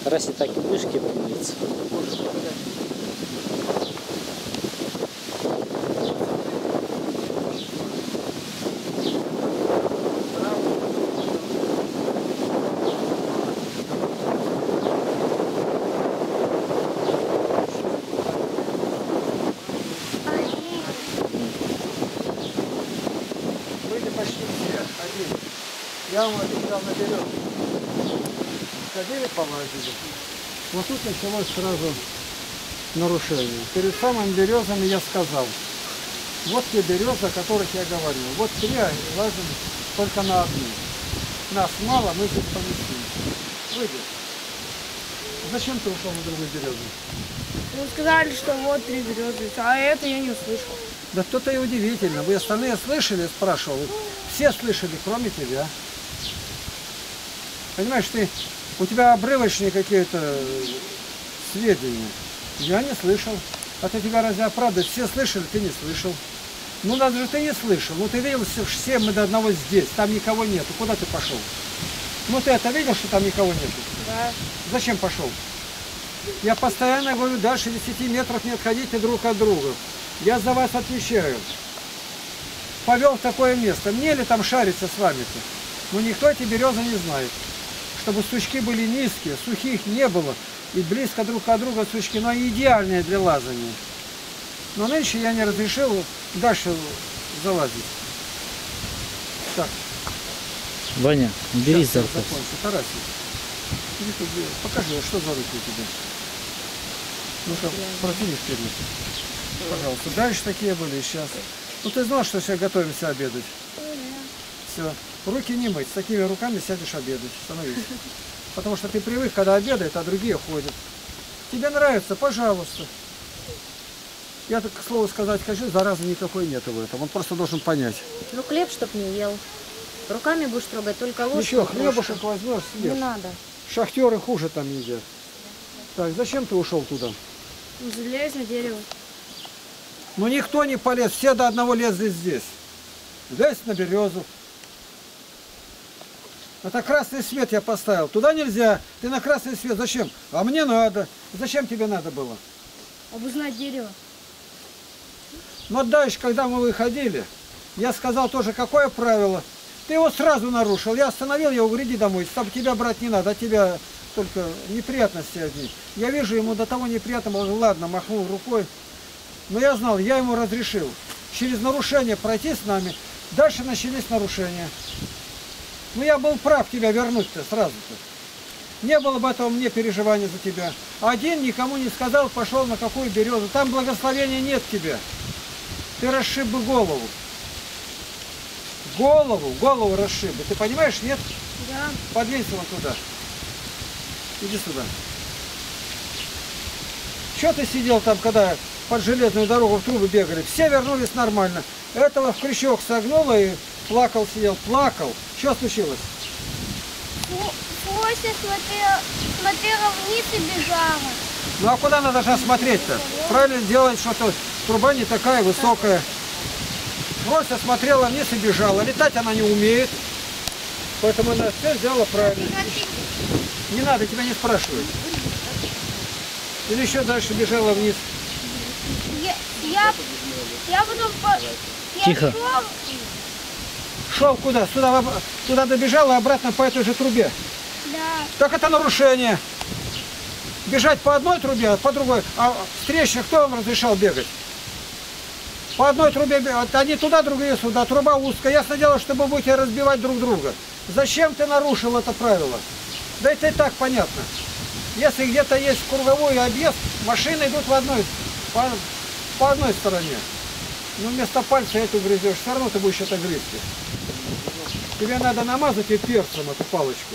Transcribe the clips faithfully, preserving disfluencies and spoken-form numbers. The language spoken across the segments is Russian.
Раз и так и будешь кепку биться. Почти все ходили. Я вам обещал на березу. Ходили, полазили. Вот тут началось сразу нарушение. Перед самыми березами я сказал, вот те березы, о которых я говорил. Вот три лазим только на одну. Нас мало, мы здесь поместим. Выйдет. Зачем ты ушел на другую березу? Вы сказали, что вот три березы, а это я не услышал. Да кто-то и удивительно. Вы остальные слышали, спрашивал. Все слышали, кроме тебя. Понимаешь, ты, у тебя обрывочные какие-то сведения. Я не слышал. А ты тебя разве оправдывать? Все слышали, ты не слышал. Ну, даже же ты не слышал. Ну, ты видел, все мы до одного здесь. Там никого нету. Куда ты пошел? Ну, ты это видел, что там никого нету? Да. Зачем пошел? Я постоянно говорю, дальше десяти метров не отходите друг от друга. Я за вас отвечаю. Повел в такое место. Мне ли там шариться с вами-то? Но никто эти березы не знает. Чтобы сучки были низкие, сухих не было. И близко друг от друга сучки. Но они идеальные для лазания. Но нынче я не разрешил дальше залазить. Так. Ваня, берись за руку. Тарасик, иди тут, покажи, что за руки у тебя. Ну-ка, протяни вперед. Пожалуйста. Дальше такие были сейчас. Ну ты знал, что сейчас готовимся обедать? Все. Руки не мыть. С такими руками сядешь обедать. Становись. Потому что ты привык, когда обедает, а другие ходят. Тебе нравится? Пожалуйста. Я так, к слову сказать, хочу, заразы никакой нету в этом. Он просто должен понять. Ну хлеб, чтоб не ел. Руками будешь трогать, только ложку. Ничего, хлебушек возьмешь, съешь. Не надо. Шахтеры хуже там едят. Так, зачем ты ушел туда? Залезь на дерево. Ну никто не полез, все до одного лезли здесь. Лезь на березу. Это красный свет я поставил. Туда нельзя. Ты на красный свет. Зачем? А мне надо. Зачем тебе надо было? Обузнать дерево. Но дальше, когда мы выходили, я сказал тоже, какое правило. Ты его сразу нарушил. Я остановил его, говорю, иди домой. Там тебя брать не надо, а тебя только неприятности одни. Я вижу, ему до того неприятно, он, ладно, махнул рукой. Но я знал, я ему разрешил через нарушение пройти с нами. Дальше начались нарушения. Ну я был прав тебя вернуть-то сразу-то. Не было бы этого мне переживания за тебя. Один никому не сказал, пошел на какую березу. Там благословения нет тебе. Ты расшиб бы голову. Голову, голову расшиб бы. Ты понимаешь, нет? Да. Подвинься вот туда. Иди сюда. Что ты сидел там, когда под железную дорогу в трубы бегали? Все вернулись нормально. Этого в крючок согнуло и плакал, сидел, плакал. Что случилось? Фося смотрела, смотрела вниз и бежала. Ну а куда она должна смотреть-то? Правильно делать, что-то труба не такая высокая. Фрося смотрела вниз и бежала. Летать она не умеет. Поэтому она все сделала правильно. Не надо, тебя не спрашивают. Или еще дальше бежала вниз. Я, я, я потом по... я Тихо. шел, Шел куда? Сюда, туда добежала, обратно по этой же трубе. да. Так это нарушение. Бежать по одной трубе, а по другой. А встречных кто вам разрешал бегать? По одной трубе, одни туда, другие сюда. Труба узкая. Ясно дело, что вы будете разбивать друг друга. Зачем ты нарушил это правило? Да это и так понятно. Если где-то есть круговой объезд, машины идут в одной, по, по одной стороне. Но вместо пальца эту грызешь, все равно ты будешь это грызть. Тебе надо намазать ее перцем, эту палочку.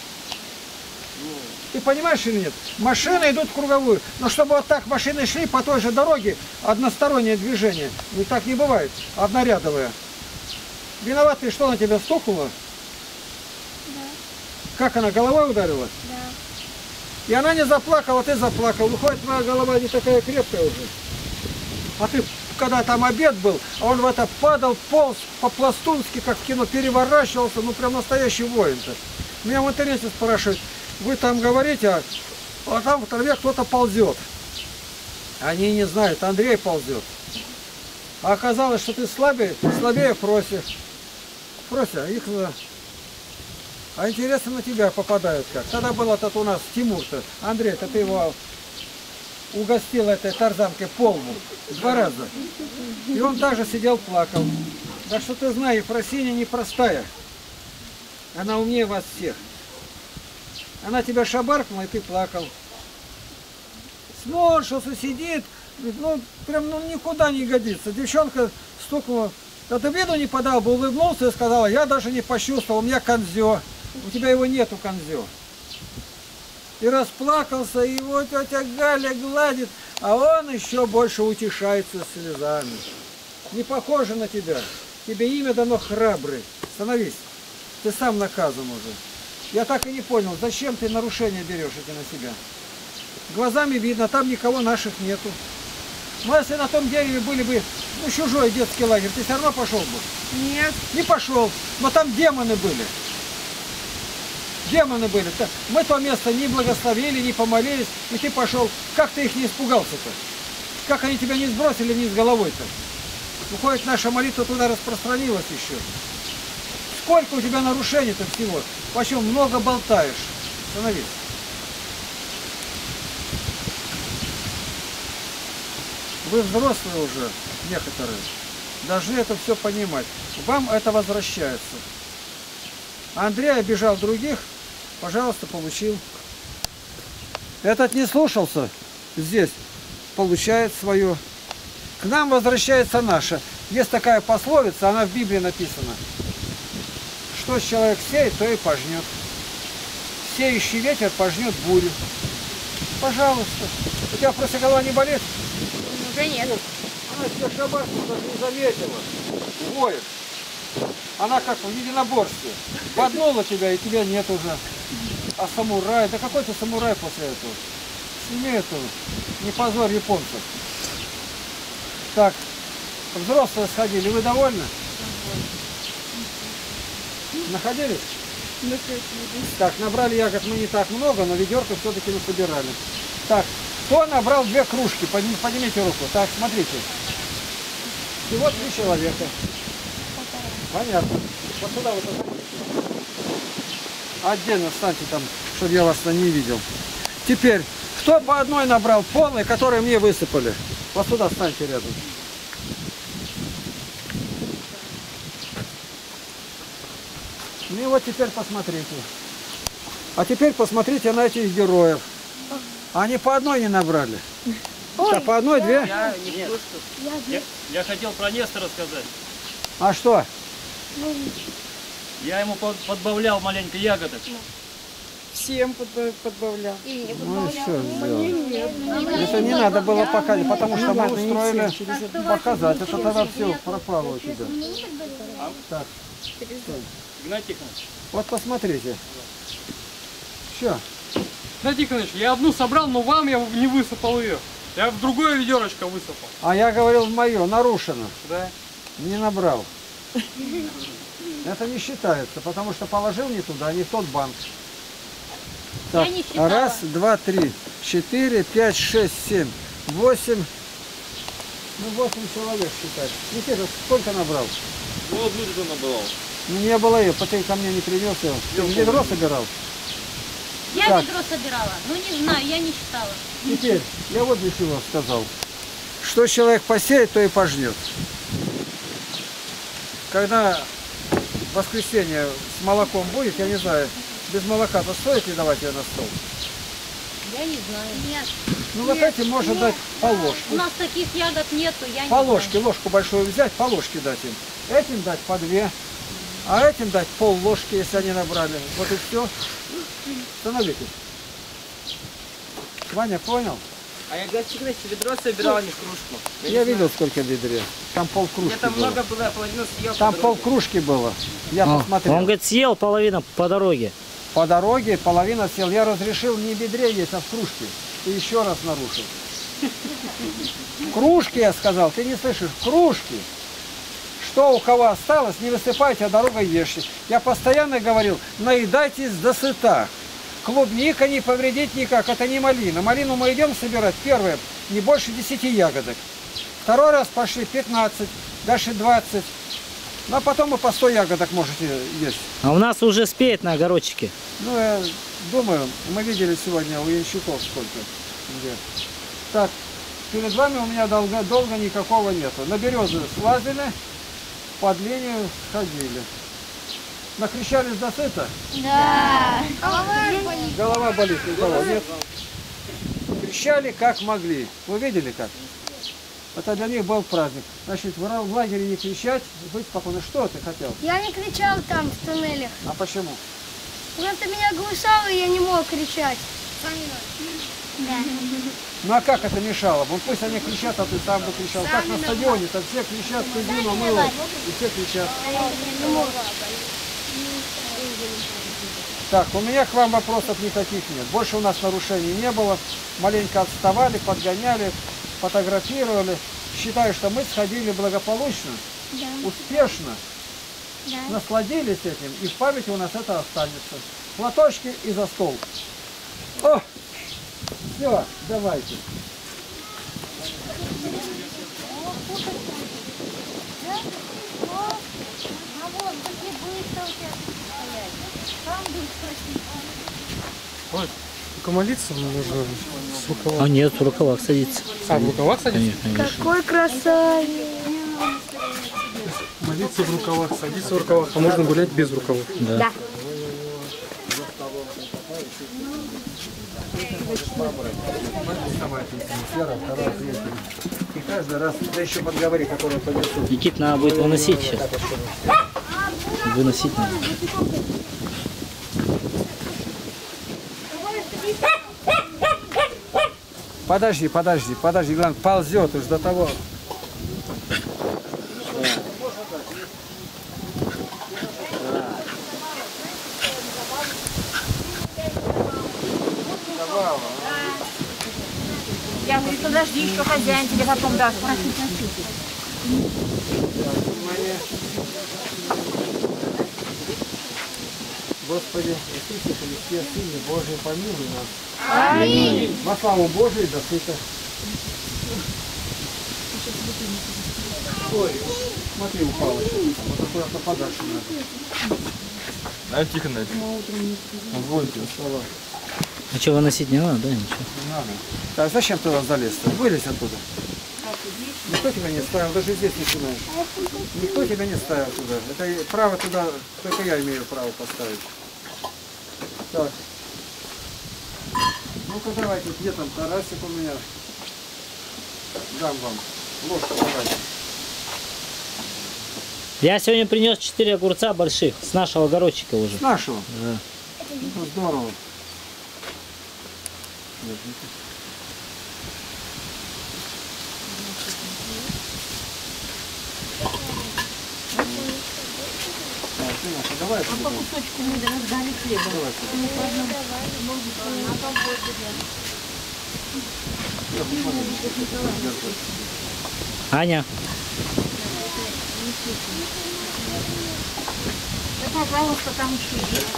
Ты понимаешь или нет? Машины идут в круговую. Но чтобы вот так машины шли по той же дороге, одностороннее движение. Ну так не бывает. Однорядовое. Виноват ты, что на тебя стукнула? Да. Как она, головой ударила? Да. И она не заплакала, ты заплакал. Выходит, твоя голова не такая крепкая уже. А ты, когда там обед был, а он в это падал, полз по-пластунски, как в кино, переворачивался, ну прям настоящий воин-то. Меня в интернете спрашивают, вы там говорите, а а там в траве кто-то ползет. Они не знают, Андрей ползет. А оказалось, что ты слабее, слабее Фроси. Фрося, их... А интересно, на тебя попадают как. Тогда был этот у нас Тимур-то. Андрей-то ты его угостил этой тарзанкой полбу. Два раза. И он также сидел, плакал. Так что ты знаешь, Фросиня непростая. Она умнее вас всех. Она тебя шабаркнула, и ты плакал. Сморщился, сидит. Ну, прям ну, никуда не годится. Девчонка стукнула. Да ты виду не подал бы, улыбнулся и сказала, я даже не почувствовал, у меня конзё. У тебя его нету, конзё. И расплакался, и его тетя Галя гладит, а он еще больше утешается слезами. Не похоже на тебя. Тебе имя дано храбрый. Становись. Ты сам наказан уже. Я так и не понял, зачем ты нарушения берешь эти на себя. Глазами видно, там никого наших нету. Но если на том дереве были бы ну, чужой детский лагерь, ты все равно пошел бы? Нет. Не пошел. Но там демоны были. Демоны были. Мы то место не благословили, не помолились, и ты пошел. Как ты их не испугался-то? Как они тебя не сбросили вниз головой-то? Выходит, наша молитва туда распространилась еще. Сколько у тебя нарушений-то всего? Почему много болтаешь? Становись. Вы взрослые уже, некоторые. Должны это все понимать. Вам это возвращается. Андрей обижал других, пожалуйста, получил. Этот не слушался, здесь получает свое. К нам возвращается наше. Есть такая пословица, она в Библии написана. Что человек сеет, то и пожнет. Сеющий ветер пожнет бурю. Пожалуйста. У тебя просто голова не болит? Уже нет. Она тебя шабашку даже не заметила. Воет. Она как в единоборстве. Поднула тебя, и тебя нет уже. А самурай? Да какой ты самурай после этого? Сними эту. Не позорь японцев. Так, взрослые сходили. Вы довольны? Находились? Так, набрали ягод мы не так много, но ведерко все-таки насобирали. Так, кто набрал две кружки? Поднимите руку. Так, смотрите. Всего три человека. Понятно. Вот сюда вот отдельно встаньте там, чтобы я вас не видел. Теперь, кто по одной набрал полной, которые мне высыпали? Вот сюда встаньте рядом. Ну и вот теперь посмотрите. А теперь посмотрите на этих героев. Они по одной не набрали. Ой, по одной, две? Я, не то, что... я, я хотел про Нестора сказать. А что? Я ему под, подбавлял маленько ягодок. Всем подбавлял. И ну и все сделал. Это не надо было показать, потому что мы устроили показать. Это тогда все пропало у тебя. Так. Игнатий Тихонович. Вот посмотрите. Все. Игнатий Тихонович, я одну собрал, но вам я не высыпал ее. Я в другое ведерочко высыпал. А я говорил, мое нарушено. Да. Не набрал. Это не считается, потому что положил не туда, не в тот банк. Так, Я не считала. раз, два, три, четыре, пять, шесть, семь, восемь. Ну, восемь человек считать. Никита, сколько набрал? Ну, одну где набрал. Ну, не было ее, ты ко мне не привез его. Ты ведро собирал? Я Так. ведро собирала. Ну не знаю, я не считала. Теперь, я вот для чего сказал. Что человек посеет, то и пожнет. Когда в воскресенье с молоком будет, я не знаю, без молока-то стоит ли давать ее на стол? Я не знаю. Нет. Ну вот этим можно дать по ложке. У нас таких ягод нету, я не По знаю. ложке, ложку большую взять, по ложке дать им. Этим дать по две, а этим дать пол ложки, если они набрали. Вот и все. Становитесь. Ваня, понял? А я, Игнатий Тихонович, ведро собирал, а не кружку. Я видел, сколько в ведре. Там пол кружки Мне там было. много было, я половину съел. Там по пол дороге. кружки было. Я А, посмотрел. Он, говорит, съел половину по дороге. По дороге половина съел. Я разрешил не в ведре есть, а в кружке. Ты еще раз нарушил. Кружки, я сказал, ты не слышишь? Кружки. Что у кого осталось, не высыпайте, а дорогой ешьте. Я постоянно говорил, наедайтесь до сыта. клубника не повредить никак, это не малина. Малину мы идем собирать, первое, не больше десяти ягодок. Второй раз пошли пятнадцать, дальше двадцать. Ну, а потом вы по сто ягодок можете есть. А у нас уже спеет на огородчике. Ну, я думаю, мы видели сегодня у янщиков сколько. Где. Так, перед вами у меня долго, долго никакого нету. На березу слазили, под линию ходили. Накричались до сыта? Да. Голова болит. Голова болит, у кого нет? Кричали как могли. Вы видели как? Это для них был праздник. Значит, в лагере не кричать, быть спокойно. Что ты хотел? Я не кричал там в туннелях. А почему? Просто меня глушало, и я не мог кричать. Да. Ну а как это мешало? Вот пусть они кричат, а ты сам бы кричал. Как на стадионе-то все кричат, стадион мыло, и все кричат. Так, у меня к вам вопросов никаких нет. Больше у нас нарушений не было. Маленько отставали, подгоняли, фотографировали. Считаю, что мы сходили благополучно, Да. успешно, Да. насладились этим, и в памяти у нас это останется. Платочки и за стол. О! Все, давайте. Ой, только молиться нужно с рукава. А нет, в рукавах садится. А, в рукавах садиться? Конечно, конечно. Какой красавец. Молиться в рукавах, садиться в рукавах, а можно гулять без рукавов. Да. Да. Самая атмосфера, вторая, третья. И каждый раз, да еще подговори, который поднесут. Никит, надо будет выносить сейчас. Выносить надо. Подожди, подожди, подожди, главное, ползет уж до того. Я говорю, подожди, еще хозяин тебе потом даст. Господи, Иисусе Христе, Сыне Божий, помилуй нас. Аминь. Во славу Божию до сыта. Ой, смотри, упала сейчас. Вот аккуратно подальше надо. А тихо на это. Вольте, слова. А что, выносить не надо, да, ничего? Не надо. Так, зачем туда залез-то? Вылезь оттуда. Никто тебя не ставил, даже здесь начинаешь. Никто тебя не ставил туда. Это право туда, только я имею право поставить. Так. Ну-ка давайте, где там тарасик у меня? Дам вам. Ложку давайте. Я сегодня принес четыре огурца больших с нашего огородчика уже. С нашего? Да. Ну, здорово. Давай, По кусочку мы раздали хлеба. Аня. Да, пожалуйста, там еще есть.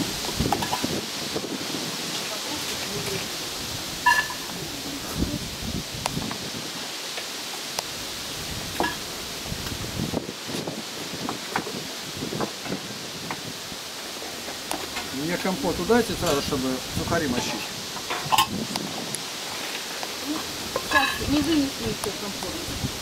Мне компоту дайте сразу, чтобы сухари мочить. Сейчас не вынесли еще компот.